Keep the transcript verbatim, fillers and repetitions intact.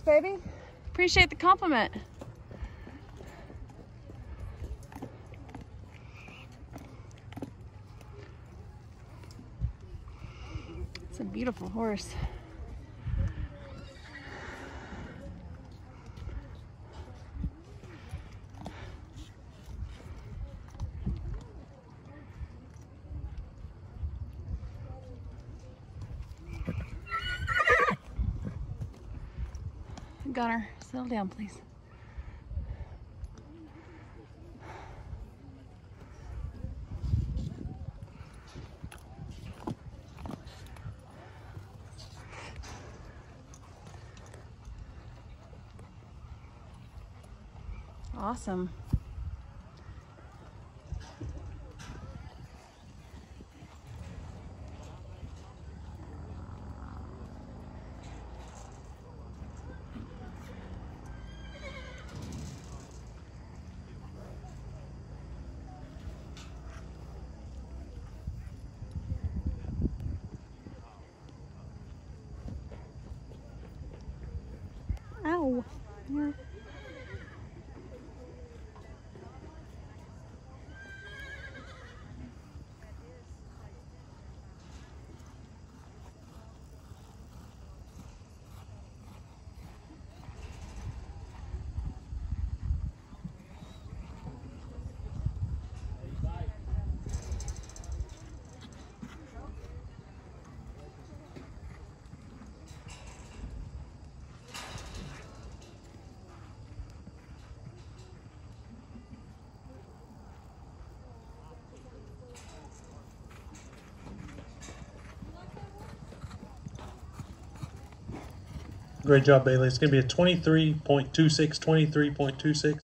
baby. Appreciate the compliment. It's a beautiful horse. Gunner, settle down, please. Awesome. Ow. Yeah. Great job, Bailey. It's going to be a twenty-three point two six, twenty-three point two six.